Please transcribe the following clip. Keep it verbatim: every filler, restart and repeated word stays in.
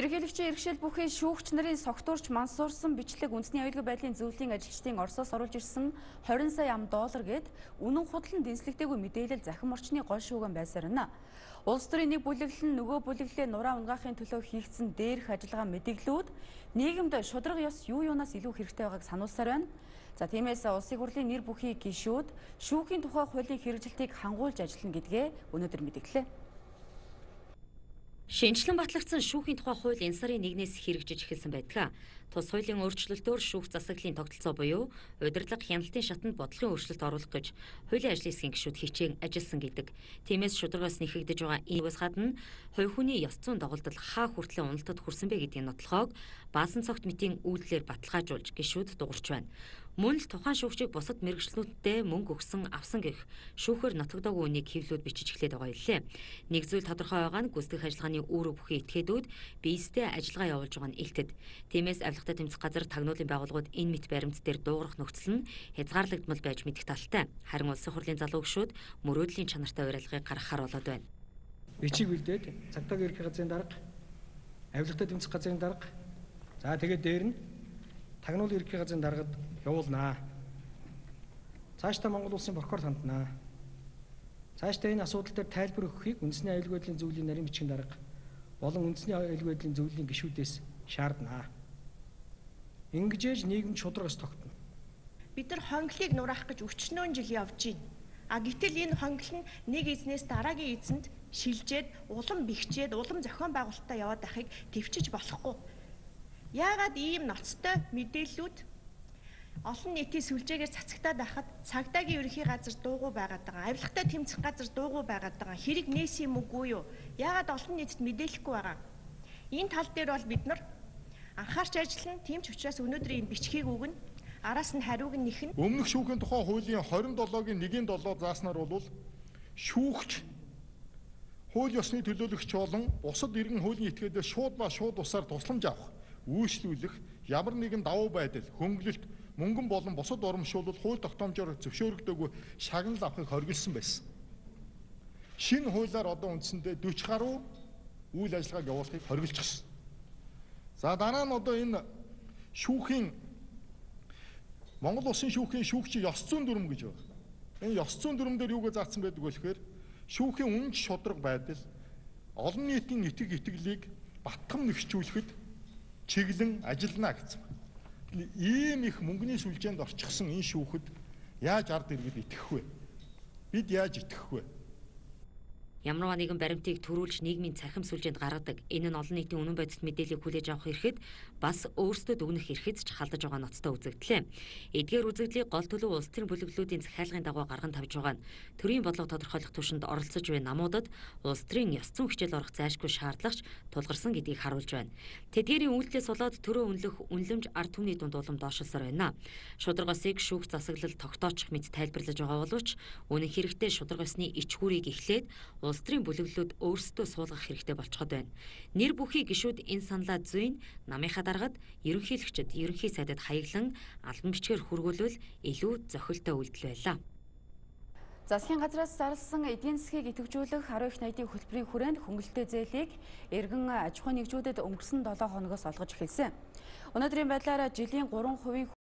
Ерөнхийлөгчийн иргэшил бүхий шүүгч нарын согтуурч мансуурсан бичлэг үндэсний аюулгүй байдлын зөвлөлийн ажилчдын Оросоос оруулж ирсэн двадцать сая ам доллар гээд үнэн худлан дэнслэгдээгүй мэдээлэл захин орчны гол шүүгэн байсарна. Улс төрийн нэг бүлэглэл нь нөгөө бүлэглэлээ нураа унгаахын төлөө хийгдсэн дээрх ажиллагаа мэдээллүүд нийгэмд шудраг ёс юу юунаас илүү хэрэгтэй байгааг сануулсаар байна. За тиймээс улсын хурлын нэр бүхий гишүүд шүүхийн тухай хуулийн хэрэгжилтийг хангуулж ажиллана гэдгээ өнөөдөр мэдээллээ. Шинжлэн батлагдсан шүүхийн тухай хууль энэ сарын нэгнээс хэрэгжиж эхэлсэн байдаг. Тус хуулийн өөрчлөлтөөр шүүх засаглалын тогтолцоо буюу удирдлага хяналтын шатанд бодлогын өөрчлөлт оруулах гэж хуулийн ажлын хэсгийн гишүүд хичээн ажилласан гэдэг. Тиймээс шударгаас нэхэгдэж байгаа энэ үс гадна хувь хүний ёс зүйн дагуулдал хаа хүртлэн уналтад хүрсэн бэ гэдгийн нотлохоог баасан цогт мэтийн үйлдэлээр баталгаажуулж гишүүд дуурч байна. Мөн л тухайн шүүгчийг бусад мэргэжлүүдтэй мөнгө өгсөн авсан гэх шүүхээр нотогдоогүй үнийг хэвлүүд бичиж эхлээд байгаа юм лээ. Нэг зүйл тодорхой байгаа нь гүйцэтгэх ажиллагааны үүрэг бүхий этгээдүүд биестэй ажиллагаа явуулж байгаа нь илтэд. Тиймээс авилгатай тэмцэх газар тагнуулын байгууллагууд энэ мэт баримт дээр дуугарах нөхцөл нь хязгаарлагдмал байж мэдэх талтай. Харин улсын хурлын залуу гишүүд мөрөөдлийн чанартай уриалгыг гаргахаар болоод байна. Бичиг үлдээд цагдаагийн ерхий газрын дарга, авилгатай тэмцэх газрын дарга, за тэгээд дээр нь тагнуулын ерхий газрын даргад явуулнаа. Цаашдаа Монгол улсын прокурор ханднаа. Цаашдаа энэ асуудал дээр тайлбар өгөхийг үндэсний аюулгүй байдлын зөвлөлийн нарийн бичгийн дарга болон үндэсний аюулгүй байдлын зөвлөлийн гишүүдээс шаарднаа. Ингэж нийгэмд шударгаас тогтно. Бид нар хонглыг нураах гэж өчнөө жил явж байна. А гэтэл энэ хонгил нь нэг эзнээс дараагийн эзэнд шилжээд, улам бэхжээд, улам зохион байгуулалтаа яваад байхыг төвчиж болохгүй. Яагаад ийм ноцтой мэдээллүүд олон нийтийн сүлжээгээр цацагтаад байхад цагдаагийн ерхий газар дуугүй байгаад байгаа, авилгатай тэмцэх газар дуугүй байгаад байгаа, хэрэг нээсэн юм үгүй юу? Яагаад олон нийтэд мэдээлэхгүй байгаа? Энэ тал дээр бол бид нар анхаарч ажиллана. Тийм ч учраас өнөөдөр ийм бичгийг өгнө. Араас нь хариуг нь нэхнэ. Өмнөх шүүхийн тухай хуулийн двадцать seven-гийн нэгний долоо зааснаар бол шүүгч хууль ёсны төлөөлөгч болон бусад иргэн хуулийн этгээдээс шууд ба шууд усаар тусламж авах, үйлчлүүлэх ямар нэгэн давуу байдал, хөнгөлөлт, мөнгөн болон бусад урамшуулал хууль тогтоомжоор зөвшөөрөгдөөгүй шагнал авахыг хориглосон байсан. Шинэ хуулиар одоо үндсэндээ forty гаруй үйл ажиллагааг явуулахыг хориглочихсон. За дараа нь одоо энэ шүүхийн Монгол улсын шүүхийн шүүгчийн ёс зүйн дүрм гэж байна. Энэ ёс зүйн дүрм дээр юуг заасан байдаг вэ гэхээр шүүхийн үнэн шударга байдал, олон нийтийн итгэх итгэлийг батгам нэгжүүлэхэд чиглэн ажиллана гэсэн. Ийм их мөнгөний сүлжээнд орчихсон энэ шүүхэд яаж ард иргэд итгэх вэ? Бид яаж итгэх вэ? Ямарваа нэгэн баримтыг төрүүлж нийгмийн цахим сүлжээнд гаргадаг. Энэ нь олон нийтийн үнэн бодит мэдээллийг хүлээж авах эрэхэд бас өөрсдөө дүгнэх эрэхэд ч халдаж байгаа ноцтой үзэгдлээ. Эдгээр үзэгдлийг гол төлөв улс төрийн бүлэглэлүүдийн захиалгын дагуу гарган тавьж байгаа нь төрийн бодлого тодорхойлох түвшинд оролцож буй намуудад улс төрийн ёс зүйн хичээл орох зайлшгүй шаардлагач тулгарсан гэдгийг харуулж байна. Тэдгээрийн үйлдэлээс болоод төрөө үнэлэх үнэлэмж ард түмний дунд улам доошилсоор байна. Шударгаасыг шүүх засаглал тогтоочих мэт тайлбарлаж байгаа боловч үнэн хэрэгтээ шударгаасны ичгүүрийг эхлээд улс төрийн бүлэглэлүүд өөрсдөө суулгах хэрэгтэй болчиход байна. Нэр бүхий гишүүд энэ саналаа зүйн намынхаа даргад ерөнхийлөгчд ерөнхий сайдад хаяглан албан бичгээр хүргүүлвэл илүү зохилтой үйлдэл байлаа. Засгийн газраас зарласан эдийн засгийг идэвхжүүлэх аравын их найдын хөтөлбөрийн хүрээнд хөнгөлөлтөө зээлийг эргэн аж ахуйн нэгжүүдэд өнгөрсөн долоо хоногоос олгож эхэлсэн. Өнөөдрийн байдлаар жилийн three percent